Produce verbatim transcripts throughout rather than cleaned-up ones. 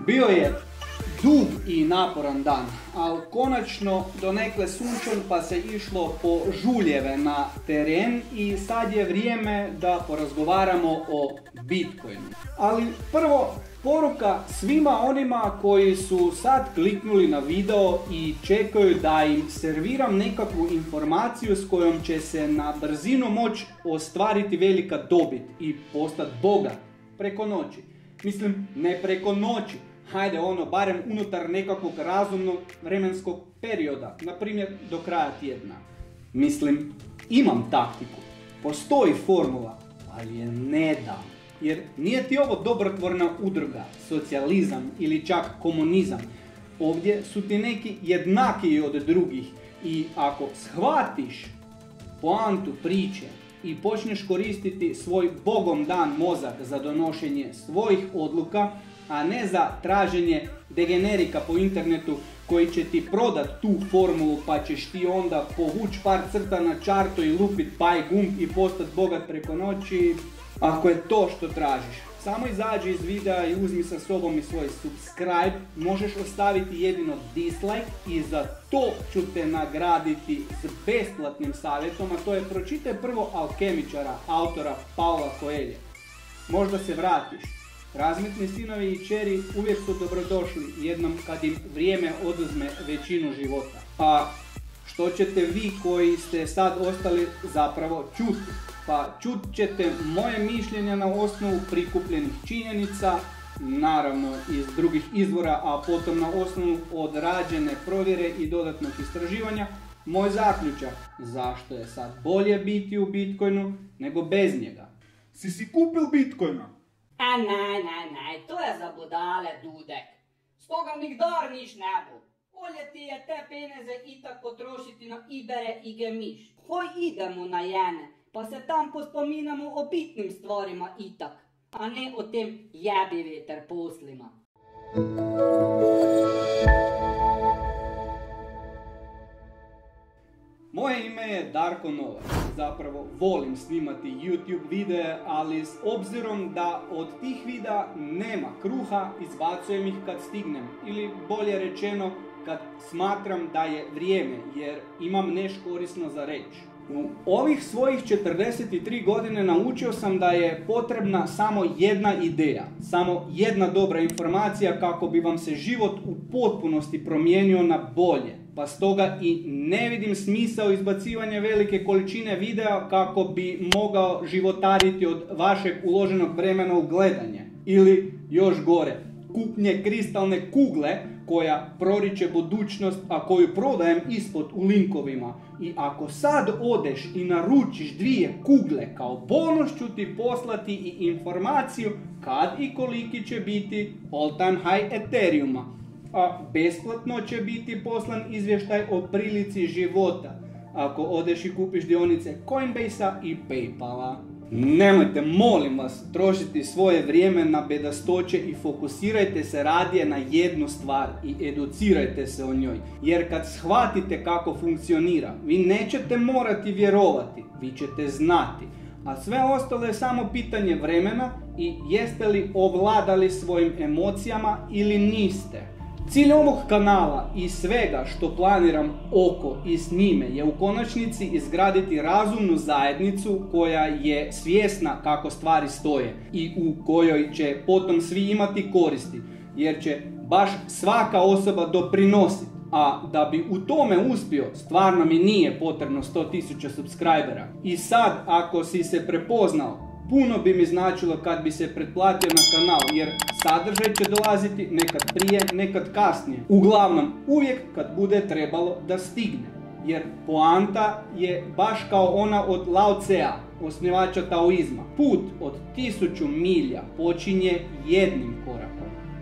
Bio je dug i naporan dan, ali konačno donekle sunčan pa se išlo po žuljeve na teren i sad je vrijeme da porazgovaramo o Bitcoinu. Ali prvo, poruka svima onima koji su sad kliknuli na video i čekaju da im serviram nekakvu informaciju s kojom će se na brzinu moći ostvariti velika dobit i postati bogat preko noći. Mislim, ne preko noći. Hajde ono, barem unutar nekakvog razumnog vremenskog perioda, na primjer do kraja tjedna. Mislim, imam taktiku, postoji formula, ali je ne dam. Jer nije ti ovo dobrotvorna udruga, socijalizam ili čak komunizam. Ovdje su ti neki jednakiji od drugih i ako shvatiš poantu priče i počneš koristiti svoj bogom dan mozak za donošenje svojih odluka, a ne za traženje degenerika po internetu koji će ti prodat tu formulu pa ćeš ti onda povući par crta na čarto i lupit buy gumb i postati bogat preko noći. Ako je to što tražiš, samo izađi iz videa i uzmi sa sobom i svoj subscribe, možeš ostaviti jedino dislike i za to ću te nagraditi s besplatnim savjetom, a to je pročitaj prvo Alkemičara, autora Paula Coelha. Možda se vratiš. Razmetni sinovi i kćeri uvijek su dobrodošli jednom kad im vrijeme oduzme većinu života. A što ćete vi koji ste sad ostali zapravo čuti? Pa čut ćete moje mišljenja na osnovu prikupljenih činjenica, naravno iz drugih izvora, a potom na osnovu odrađene provjere i dodatnog istraživanja, moj zaključak zašto je sad bolje biti u Bitcoinu nego bez njega. Si si kupil Bitcoina? A ne, ne, ne, to je za budale, Dudek. Stoga nikdar niš ne bo. Bolje ti je te peneze itak potrošiti na Ibere i Gemiš. Hoj idemo na jene, pa se tam pospominamo o bitnim stvarima itak, a ne o tem jebi veter poslima. Moje ime je Darko Novac, zapravo volim snimati YouTube videe, ali s obzirom da od tih videa nema kruha, izbacujem ih kad stignem, ili bolje rečeno kad smatram da je vrijeme, jer imam nešto korisno za reći. U ovih svojih četrdeset tri godine naučio sam da je potrebna samo jedna ideja, samo jedna dobra informacija kako bi vam se život u potpunosti promijenio na bolje. Pa stoga i ne vidim smisao izbacivanja velike količine videa kako bi mogao životariti od vašeg uloženog vremena u gledanje. Ili još gore, kupnje kristalne kugle koja proriče budućnost, a koju prodajem ispod u linkovima. I ako sad odeš i naručiš dvije kugle, kao bonus ću ti poslati i informaciju kad i koliki će biti all time high Ethereuma. A besplatno će biti poslan izvještaj o prilici života ako odeš i kupiš dionice Coinbase-a i Paypala. Nemojte, molim vas, trošiti svoje vrijeme na bedastoće i fokusirajte se radije na jednu stvar i educirajte se o njoj. Jer kad shvatite kako funkcionira, vi nećete morati vjerovati, vi ćete znati. A sve ostalo je samo pitanje vremena i jeste li ovladali svojim emocijama ili niste. Cilj ovog kanala i svega što planiram oko i s njime je u konačnici izgraditi razumnu zajednicu koja je svjesna kako stvari stoje i u kojoj će potom svi imati koristi, jer će baš svaka osoba doprinositi. A da bi u tome uspio, stvarno mi nije potrebno sto tisuća subscribera. I sad, ako si se prepoznao, puno bi mi značilo kad bi se pretplatio na kanal, jer sadržaj će dolaziti nekad prije, nekad kasnije. Uglavnom, uvijek kad bude trebalo da stigne. Jer poanta je baš kao ona od Lao Tsea, osnivača taoizma. Put od tisuću milja počinje jednim korakom.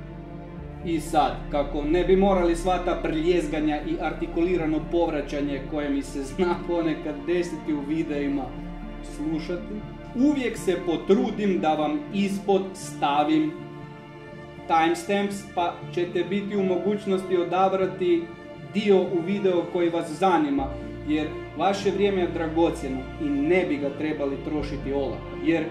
I sad, kako ne bi morali sva ta prljezganja i artikulirano povraćanje koje mi se zna ponekad desiti u videima slušati, uvijek se potrudim da vam ispod stavim timestamps, pa ćete biti u mogućnosti odabrati dio u video koji vas zanima, jer vaše vrijeme je dragocjeno i ne bi ga trebali trošiti olako. Jer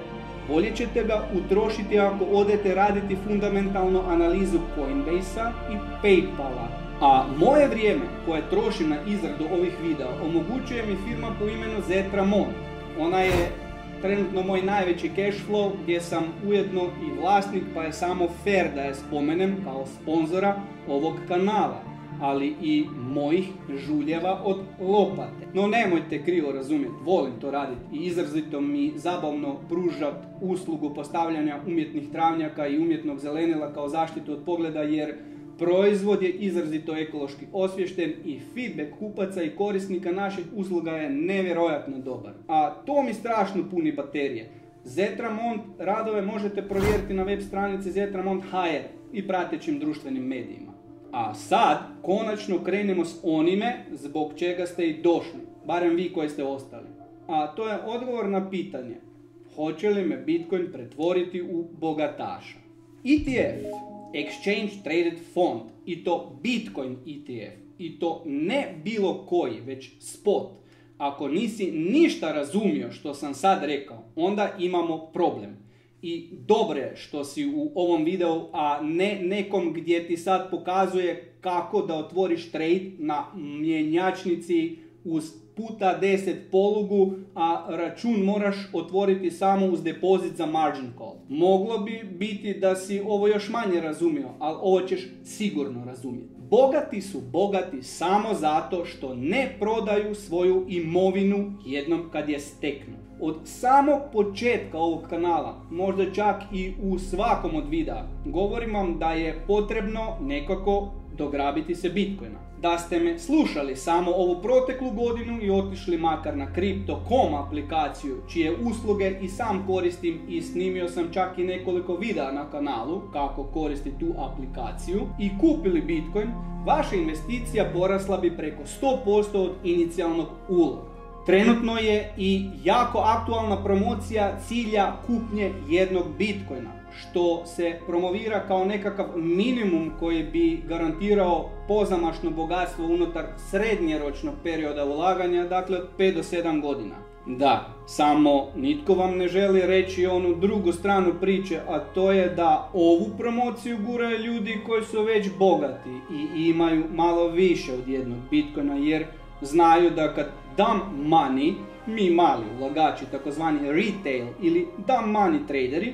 bolje ćete ga utrošiti ako odete raditi fundamentalnu analizu Coinbase-a i Paypala. A moje vrijeme koje trošim na izradu ovih videa omogućuje mi firma po imenu Zetramont. Ona je trenutno moj najveći cash flow gdje sam ujedno i vlasnik, pa je samo fair da je spomenem kao sponzora ovog kanala, ali i mojih žuljeva od lopate. No nemojte krivo razumjeti, volim to raditi i izrazito mi zabavno pružati uslugu postavljanja umjetnih travnjaka i umjetnog zelenila kao zaštitu od pogleda, jer proizvod je izrazito ekološki osviješten i feedback kupaca i korisnika naših usluga je nevjerojatno dobar. A to mi strašno puni baterije. Zetramont radove možete provjeriti na web stranici zetramont tačka h r i pratećim društvenim medijima. A sad, konačno krenemo s onime zbog čega ste i došli, barem vi koji ste ostali. A to je odgovor na pitanje, hoće li me Bitcoin pretvoriti u bogataša? E T F, Exchange Traded Fund, i to Bitcoin E T F, i to ne bilo koji, već spot. Ako nisi ništa razumio što sam sad rekao, onda imamo problem. I dobro je što si u ovom videu, a ne nekom gdje ti sad pokazuje kako da otvoriš trade na mjenjačnici uz puta deset polugu, a račun moraš otvoriti samo uz depozit za margin call. Moglo bi biti da si ovo još manje razumio, ali ovo ćeš sigurno razumjeti. Bogati su bogati samo zato što ne prodaju svoju imovinu jednom kad je steknu. Od samog početka ovog kanala, možda čak i u svakom od videa, govorim vam da je potrebno nekako dograbiti se Bitcoina. Da ste me slušali samo ovu proteklu godinu i otišli makar na Crypto dot com aplikaciju, čije usluge i sam koristim i snimio sam čak i nekoliko videa na kanalu kako koristiti tu aplikaciju, i kupili Bitcoin, vaša investicija porasla bi preko sto posto od inicijalnog uloga. Trenutno je i jako aktualna promocija cilja kupnje jednog Bitcoina, što se promovira kao nekakav minimum koji bi garantirao pozamašno bogatstvo unutar srednjeročnog perioda ulaganja, dakle od pet do sedam godina. Da, samo nitko vam ne želi reći onu drugu stranu priče, a to je da ovu promociju guraju ljudi koji su već bogati i imaju malo više od jednog Bitcoina, jer znaju da kad dumb money, mi mali ulagači, takozvani retail ili dumb money traderi,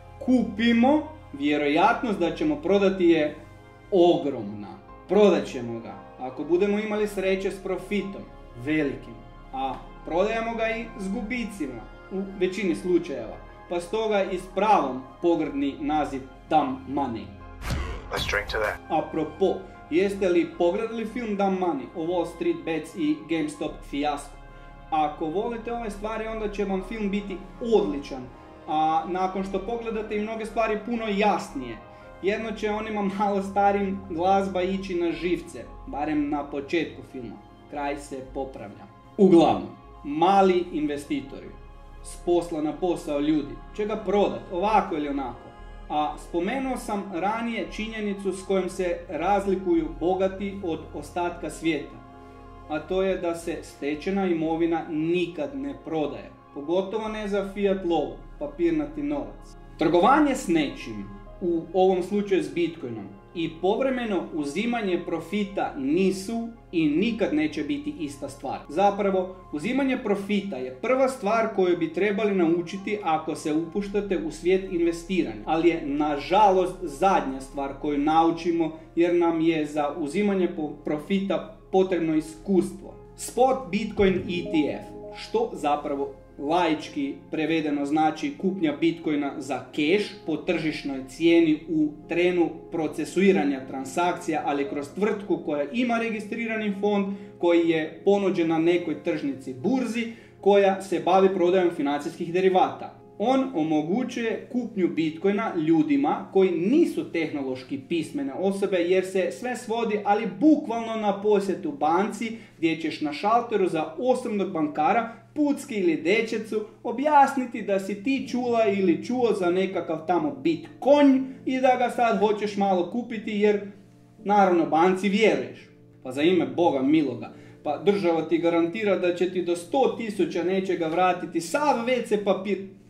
kupimo, vjerojatnost da ćemo prodati je ogromna. Prodat ćemo ga, ako budemo imali sreće, s profitom, velikim, a prodajemo ga i s gubicima, u većini slučajeva, pa stoga i s pravom pogrdni naziv dumb money. Let's drink to that. Apropo, jeste li pogledali film Dumb Money o Wall Street Bets i GameStop fijasko? Ako volite ove stvari, onda će vam film biti odličan, a nakon što pogledate i mnoge stvari puno jasnije. Jedno će onima malo starim glazba ići na živce, barem na početku filma. Kraj se popravlja. Uglavnom, mali investitori, s posla na posao ljudi, će ga prodat ovako ili onako. A spomenuo sam ranije činjenicu s kojom se razlikuju bogati od ostatka svijeta, a to je da se stečena imovina nikad ne prodaje, pogotovo ne za fiat lovu, papirnati novac. Trgovanje s nečim, u ovom slučaju s Bitcoinom, i povremeno uzimanje profita nisu i nikad neće biti ista stvar. Zapravo, uzimanje profita je prva stvar koju bi trebali naučiti ako se upuštate u svijet investiranja, ali je nažalost zadnja stvar koju naučimo, jer nam je za uzimanje profita potrebno iskustvo. Spot Bitcoin E T F, što zapravo laički prevedeno znači kupnja Bitcoina za cash po tržišnoj cijeni u trenu procesuiranja transakcija, ali kroz tvrtku koja ima registrirani fond koji je ponuđen na nekoj tržnici burzi koja se bavi prodajom financijskih derivata. On omogućuje kupnju Bitcoina ljudima koji nisu tehnološki pismene osobe, jer se sve svodi, ali bukvalno, na posjetu banci gdje ćeš na šalteru za osobnog bankara pucki ili dečecu objasniti da si ti čula ili čuo za nekakav tamo Bitcoin i da ga sad hoćeš malo kupiti, jer naravno banci vjeruješ. Pa za ime Boga miloga, pa država ti garantira da će ti do sto tisuća nečega vratiti sav ve ce papir.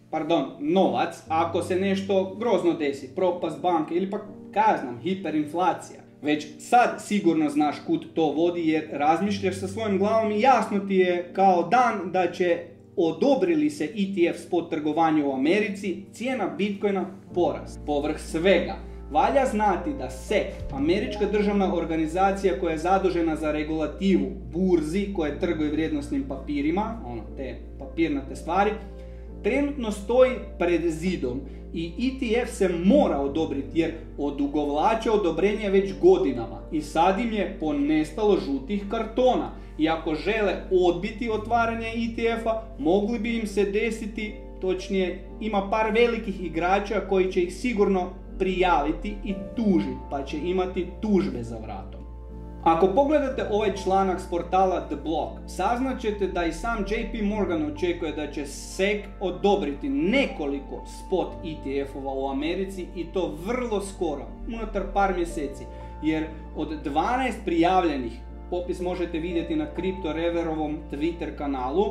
pardon, novac ako se nešto grozno desi, propast banke ili pak kaznam, hiperinflacija. Već sad sigurno znaš kud to vodi jer razmišljaš sa svojom glavom i jasno ti je kao dan da će, odobrili se E T F spot trgovanje u Americi, cijena Bitcoina porast. Povrh svega, valja znati da S E C, američka državna organizacija koja je zadužena za regulativu burzi koje trguje vrijednosnim papirima, ono, te papirnate stvari, trenutno stoji pred zidom i E T F se mora odobriti jer odugovlače odobrenje već godinama i sad im je ponestalo žutih kartona. I ako žele odbiti otvaranje E T F-a, mogli bi im se desiti, točnije ima par velikih igrača koji će ih sigurno prijaviti i tužiti, pa će imati tužbe za vratom. Ako pogledate ovaj članak s portala The Block, saznaćete da i sam J P Morgan očekuje da će S E C odobriti nekoliko spot E T F-ova u Americi i to vrlo skoro, unutar par mjeseci, jer od dvanaest prijavljenih, popis možete vidjeti na CryptoReverovom Twitter kanalu,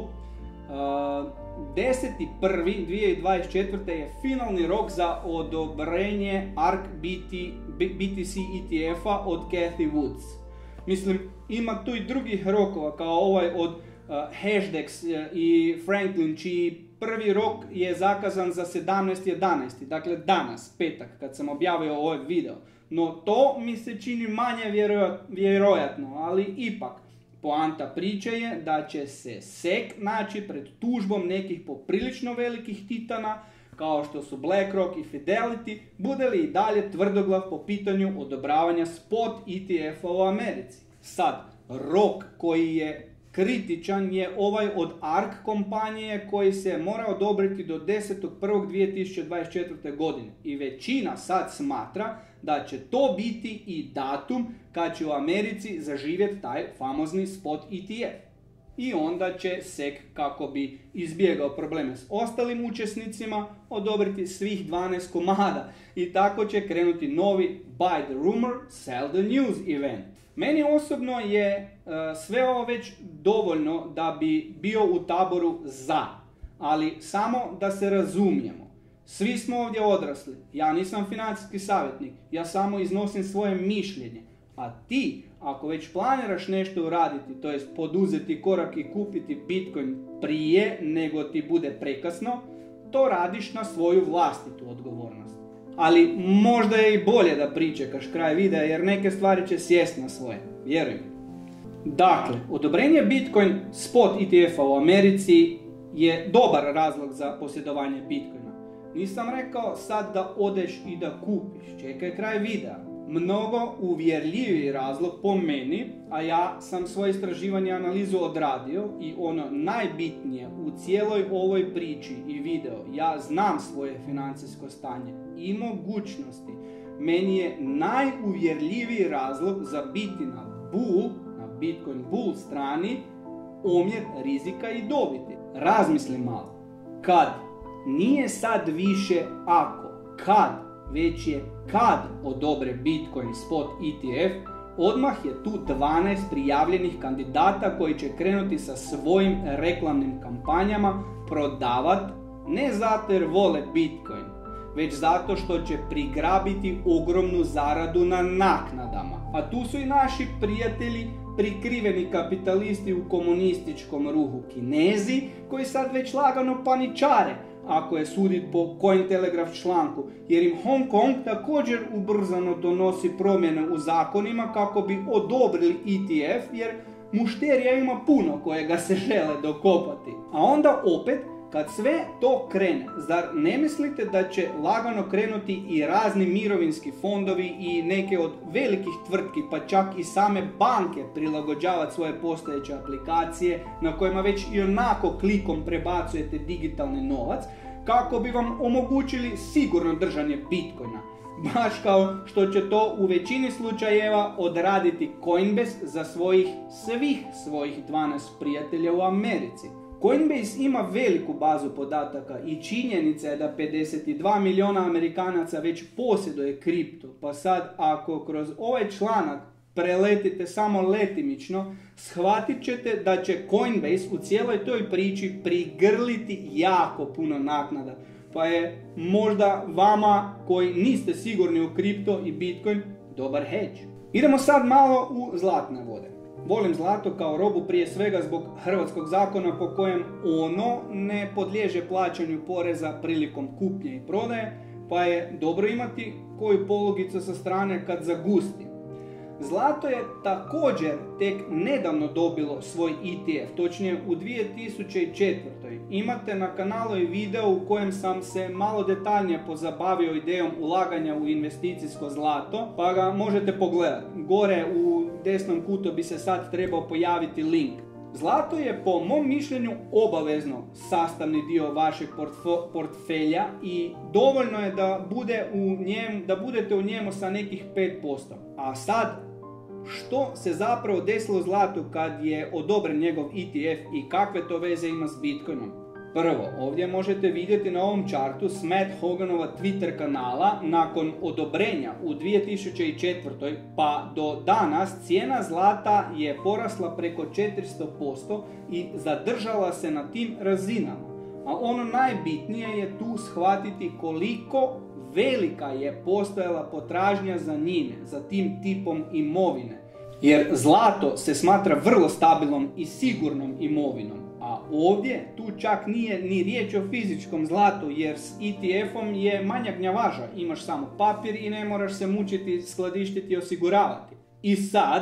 uh, deseti prvi dvije tisuće dvadeset četvrte. je finalni rok za odobrenje A R K B T C E T F-a od Cathie Woods. Mislim, ima tu i drugih rokova kao ovaj od uh, Hashdex i Franklin, čiji prvi rok je zakazan za sedamnaesti jedanaesti. Dakle danas, petak, kad sam objavio ovaj video. No to mi se čini manje vjerojatno, ali ipak. Poanta priče je da će se S E C naći pred tužbom nekih poprilično velikih titana, kao što su BlackRock i Fidelity, bude li i dalje tvrdoglav po pitanju odobravanja spot E T F-a u Americi. Sad, rok koji je kritičan je ovaj od A R K kompanije koji se mora odobriti do desetog prvog dvije tisuće dvadeset četvrte. godine i većina sad smatra da će to biti i datum kad će u Americi zaživjeti taj famozni spot E T F. I onda će S E C, kako bi izbjegao probleme s ostalim učesnicima, odobriti svih dvanaest komada i tako će krenuti novi Buy the Rumor, Sell the News event. Meni osobno je uh, sve ovo već dovoljno da bi bio u taboru za, ali samo da se razumijemo. Svi smo ovdje odrasli, ja nisam financijski savjetnik, ja samo iznosim svoje mišljenje, a ti, ako već planiraš nešto uraditi, to jest poduzeti korak i kupiti Bitcoin prije nego ti bude prekasno, to radiš na svoju vlastitu odgovornost. Ali možda je i bolje da pričekaš kraj videa jer neke stvari će sjesti na svoje, vjerujem. Dakle, odobrenje Bitcoin spot E T F-a u Americi je dobar razlog za posjedovanje Bitcoina. Nisam rekao sad da odeš i da kupiš, čekaj kraj videa. Mnogo uvjerljiviji razlog po meni, a ja sam svoje istraživanje i analizu odradio i ono najbitnije u cijeloj ovoj priči i video, ja znam svoje financijsko stanje i mogućnosti. Meni je najuvjerljiviji razlog za biti na bull, na Bitcoin bull strani, omjer rizika i dobiti. Razmisli malo. Kad? Nije sad više ako. Kad? Već je kad odobre Bitcoin spot E T F, odmah je tu dvanaest prijavljenih kandidata koji će krenuti sa svojim reklamnim kampanjama prodavat ne zato jer vole Bitcoin, već zato što će prigrabiti ogromnu zaradu na naknadama. A tu su i naši prijatelji, prikriveni kapitalisti u komunističkom ruhu Kinezi, koji sad već lagano paničare, ako je sudit po Cointelegraph članku, jer im Hong Kong također ubrzano donosi promjene u zakonima kako bi odobrili E T F, jer mušterija ima puno kojega se žele dokopati. A onda opet, kad sve to krene, zar ne mislite da će lagano krenuti i razni mirovinski fondovi i neke od velikih tvrtki, pa čak i same banke prilagođavati svoje postojeće aplikacije na kojima već i onako klikom prebacujete digitalni novac, kako bi vam omogućili sigurno držanje Bitcoina. Baš kao što će to u većini slučajeva odraditi Coinbase za svojih svih svojih dvanaest prijatelja u Americi. Coinbase ima veliku bazu podataka i činjenica je da pedeset dva milijuna Amerikanaca već posjeduje kripto, pa sad ako kroz ovaj članak preletite samo letimično, shvatit ćete da će Coinbase u cijeloj toj priči prigrliti jako puno naknada. Pa je možda vama koji niste sigurni u kripto i Bitcoin dobar hedge. Idemo sad malo u zlatne vode. Volim zlato kao robu prije svega zbog hrvatskog zakona po kojem ono ne podliježe plaćanju poreza prilikom kupnje i prodaje, pa je dobro imati koju polugicu sa strane kad zagusti. Zlato je također tek nedavno dobilo svoj E T F, točnije u dvije tisuće četvrtoj. Imate na kanalu i video u kojem sam se malo detaljnije pozabavio idejom ulaganja u investicijsko zlato, pa ga možete pogledati. Gore u desnom kutu bi se sad trebao pojaviti link. Zlato je po mom mišljenju obavezno sastavni dio vašeg portfo- portfelja i dovoljno je da, bude u njemu, da budete u njemu sa nekih pet posto. A sad, što se zapravo desilo zlatu kad je odobren njegov E T F i kakve to veze ima s Bitcoinom? Prvo, ovdje možete vidjeti na ovom čartu s Matt Hoganova Twitter kanala nakon odobrenja u dvije tisuće četvrtoj pa do danas cijena zlata je porasla preko četiristo posto i zadržala se na tim razinama. A ono najbitnije je tu shvatiti koliko velika je postojala potražnja za njime, za tim tipom imovine. Jer zlato se smatra vrlo stabilnom i sigurnom imovinom. A ovdje tu čak nije ni riječ o fizičkom zlatu jer s E T F-om je manja gnjavaža. Imaš samo papir i ne moraš se mučiti, skladištiti i osiguravati. I sad,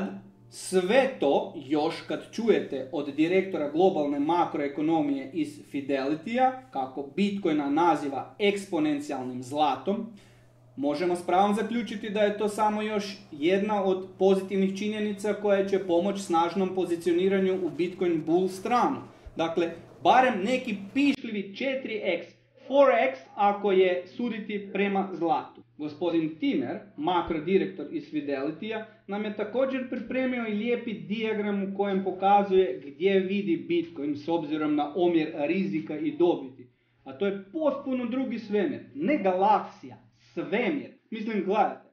sve to još kad čujete od direktora globalne makroekonomije iz Fidelity-a, kako Bitcoina naziva eksponencijalnim zlatom, možemo s pravom zaključiti da je to samo još jedna od pozitivnih činjenica koja će pomoći snažnom pozicioniranju u Bitcoin bull stranu. Dakle, barem neki pišljivi četiri eks, četiri eks ako je suditi prema zlatu. Gospodin Timer, makrodirektor iz Fidelity-a, nam je također pripremio i lijepi dijagram u kojem pokazuje gdje vidi Bitcoin s obzirom na omjer rizika i dobiti. A to je potpuno drugi svemir, ne galaksija, svemir. Mislim, gledajte,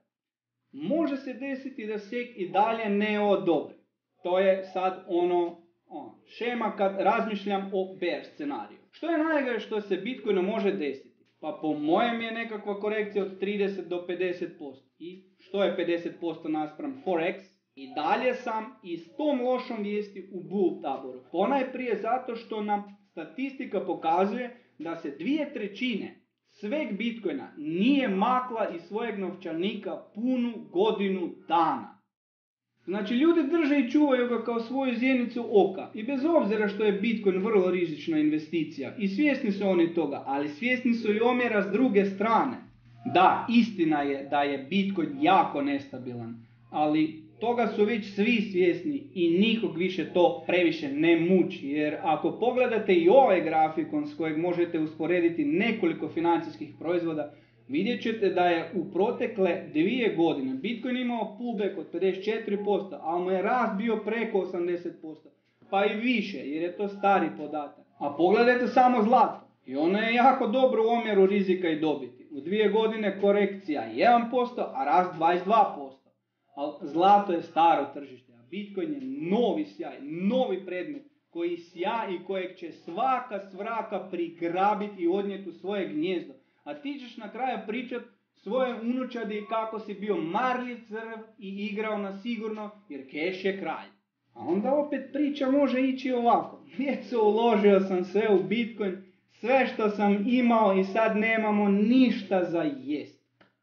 može se desiti da S E C i dalje ne odobri. To je sad ono, ono šema kad razmišljam o bear scenariju. Što je najgore što se Bitcoinu može desiti? Pa po mojem je nekakva korekcija od trideset do pedeset posto. I što je pedeset posto naspram četiri eks? I dalje sam i s tom lošom vijesti u bull taboru. Ponajprije zato što nam statistika pokazuje da se dvije trećine sveg Bitcoina nije makla iz svojeg novčanika punu godinu dana. Znači, ljudi drže i čuvaju ga kao svoju zjenicu oka. I bez obzira što je Bitcoin vrlo rizična investicija. I svjesni su oni toga, ali svjesni su i omjera s druge strane. Da, istina je da je Bitcoin jako nestabilan, ali toga su već svi svjesni i nikog više to previše ne muči. Jer ako pogledate i ovaj grafikon s kojeg možete usporediti nekoliko financijskih proizvoda, vidjet ćete da je u protekle dvije godine Bitcoin imao pullback od pedeset četiri posto, ali mu je rast bio preko osamdeset posto, pa i više jer je to stari podatak. A pogledajte samo zlato i ono je jako dobro u omjeru rizika i dobiti. U dvije godine korekcija jedan posto, a rast dvadeset dva posto. Ali zlato je staro tržište, a Bitcoin je novi sjaj, novi predmet koji sja i kojeg će svaka svraka prigrabiti i odnijeti u svoje gnjezdo. A ti ćeš na kraju pričat svoje unučadi kako si bio marljiv crv i igrao na sigurno jer keš je kralj. A onda opet priča može ići ovako. Djeco, uložio sam sve u Bitcoin, sve što sam imao i sad nemamo ništa za jest.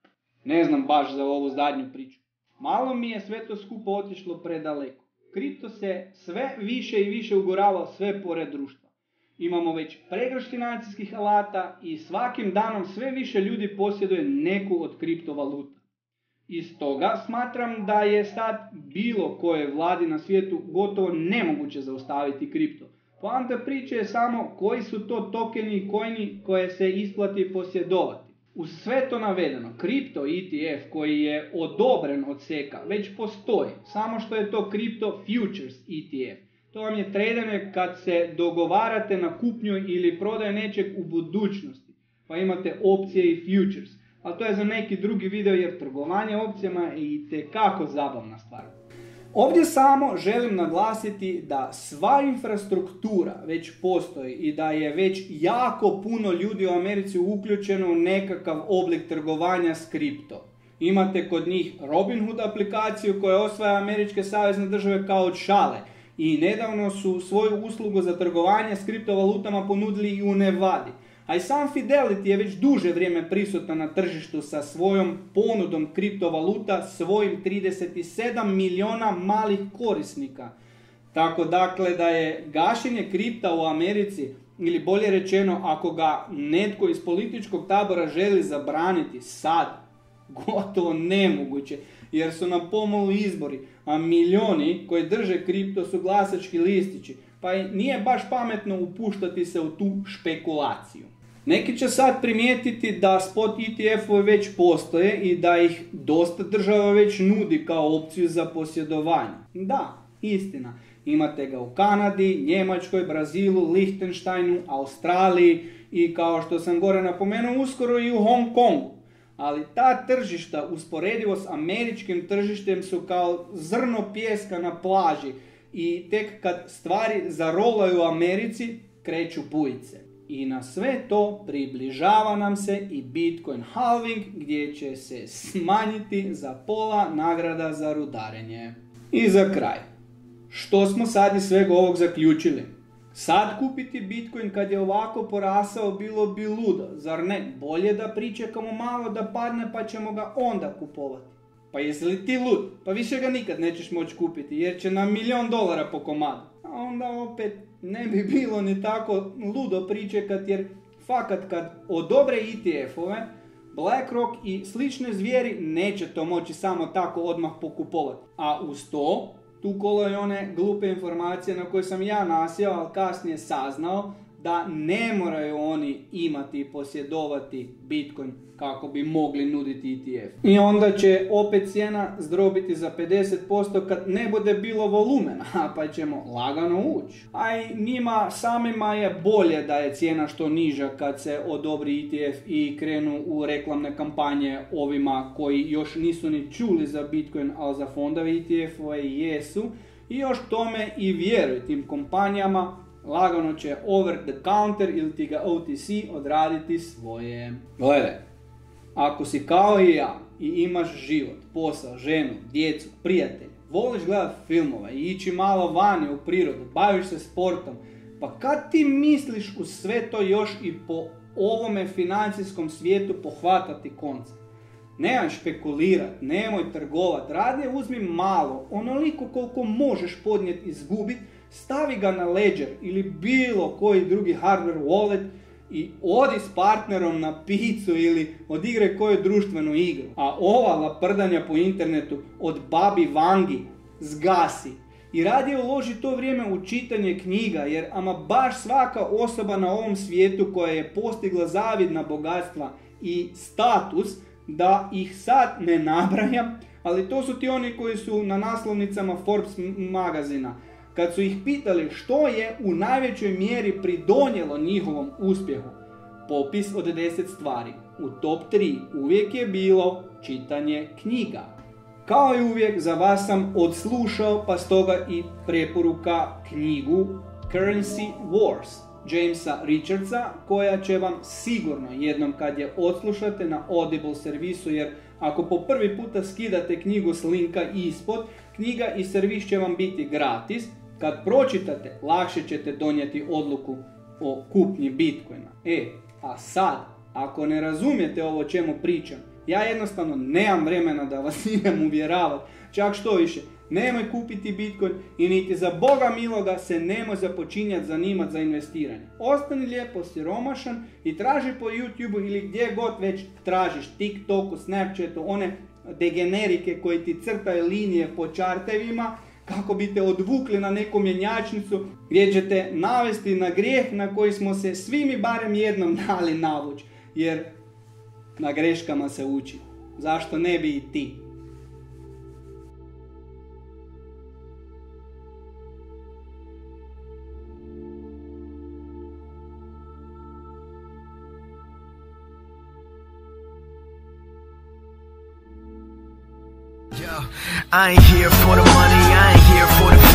Ne znam baš za ovu zadnju priču. Malo mi je sve to skupo otišlo predaleko. Kripto se sve više i više ugurava sve pored društva. Imamo već pregršt financijskih alata i svakim danom sve više ljudi posjeduje neku od kriptovaluta. I stoga smatram da je sad bilo koje vladi na svijetu gotovo nemoguće zaustaviti kripto. Poanta priče je samo koji su to tokeni i coini koje se isplati posjedovati. Uz sve to navedeno, kripto E T F koji je odobren od S E C-a već postoji, samo što je to Crypto Futures E T F. To vam je tradanje kad se dogovarate na kupnju ili prodaju nečeg u budućnosti, pa imate opcije i futures. Ali to je za neki drugi video jer trgovanje opcijama je itekako zabavna stvar. Ovdje samo želim naglasiti da sva infrastruktura već postoji i da je već jako puno ljudi u Americi uključeno u nekakav oblik trgovanja s kripto. Imate kod njih Robinhood aplikaciju koja osvaja američke savezne države kao od šale i nedavno su svoju uslugu za trgovanje s kriptovalutama ponudili i u Nevadi. A i sam Fidelity je već duže vrijeme prisutan na tržištu sa svojom ponudom kriptovaluta, svojim trideset sedam milijuna malih korisnika. Tako dakle da je gašenje kripta u Americi, ili bolje rečeno ako ga netko iz političkog tabora želi zabraniti sad, gotovo nemoguće, jer su na pomolu izbori, a milijoni koji drže kripto su glasački listići, pa i nije baš pametno upuštati se u tu špekulaciju. Neki će sad primijetiti da spot E T F-ovi već postoje i da ih dosta država već nudi kao opciju za posjedovanje. Da, istina. Imate ga u Kanadi, Njemačkoj, Brazilu, Lihtenštajnu, Australiji i kao što sam gore napomenuo uskoro i u Hong Kongu. Ali ta tržišta usporedivo s američkim tržištem su kao zrno pijeska na plaži i tek kad stvari zarolaju u Americi kreću bujice. I na sve to približava nam se i Bitcoin halving gdje će se smanjiti za pola nagrada za rudarenje. I za kraj, što smo sad iz svega ovog zaključili? Sad kupiti Bitcoin kad je ovako porasao bilo bi ludo, zar ne? Bolje da pričekamo malo da padne pa ćemo ga onda kupovati. Pa jesi li ti lud? Pa više ga nikad nećeš moći kupiti jer će na milijon dolara po komadu. A onda opet ne bi bilo ni tako ludo pričekat jer fakat kad odobre E T F-ove, BlackRock i slične zvijeri neće to moći samo tako odmah pokupovati. A uz to, tu kolaju one glupe informacije na koje sam ja nasjeo, ali kasnije saznao da ne moraju oni imati i posjedovati Bitcoin kako bi mogli nuditi E T F. I onda će opet cijena zdrobiti za pedeset posto kad ne bude bilo volumena, pa ćemo lagano ući. A i njima samima je bolje da je cijena što niža kad se odobri E T F i krenu u reklamne kampanje ovima koji još nisu ni čuli za Bitcoin, ali za fondove E T F-ove jesu. I još k tome i vjeruj tim kompanijama, lagano će over the counter ili ti ga O T C odraditi svoje. Gledaj, ako si kao i ja i imaš život, posao, ženu, djecu, prijatelje, voliš gledat filmove i ići malo vani u prirodu, baviš se sportom, pa kad ti misliš uz sve to još i po ovome financijskom svijetu pohvatati konce? Nemoj špekulirat, nemoj trgovat, radije uzmi malo, onoliko koliko možeš podnijeti izgubit, stavi ga na Ledger ili bilo koji drugi hardware wallet i odi s partnerom na picu ili odigraj koju društvenu igru. A ova laprdanja po internetu od babi Vangi zgasi. I radije uloži to vrijeme u čitanje knjiga jer ama baš svaka osoba na ovom svijetu koja je postigla zavidna bogatstva i status, da ih sad ne nabrajam, ali to su ti oni koji su na naslovnicama Forbes magazina. Kad su ih pitali što je u najvećoj mjeri pridonijelo njihovom uspjehu, popis od deset stvari. U top tri uvijek je bilo čitanje knjiga. Kao i uvijek za vas sam odslušao, pa stoga i preporuka knjigu Currency Wars Jamesa Richardsa, koja će vam sigurno jednom kad je odslušate na Audible servisu, jer ako po prvi puta skidate knjigu s linka ispod, knjiga i servis će vam biti gratis. Kad pročitate, lakše ćete donijeti odluku o kupnji Bitcoina. E, a sad, ako ne razumijete ovo o čemu pričam, ja jednostavno nemam vremena da vas idem uvjeravati. Čak što više, nemoj kupiti Bitcoin i niti za Boga miloga se nemoj započinjati zanimati za investiranje. Ostani lijepo siromašan i traži po YouTubeu ili gdje god već tražiš, TikToku, Snapchatu, one degenerike koji ti crtaju linije po čartevima, kako bi te odvukli na neku mjenjačnicu gdje ćete navesti na grijeh na koji smo se svi mi barem jednom dali navući. Jer na greškama se uči. Zašto ne bi i ti? Yo, I ain't here for the money, I ain't here for the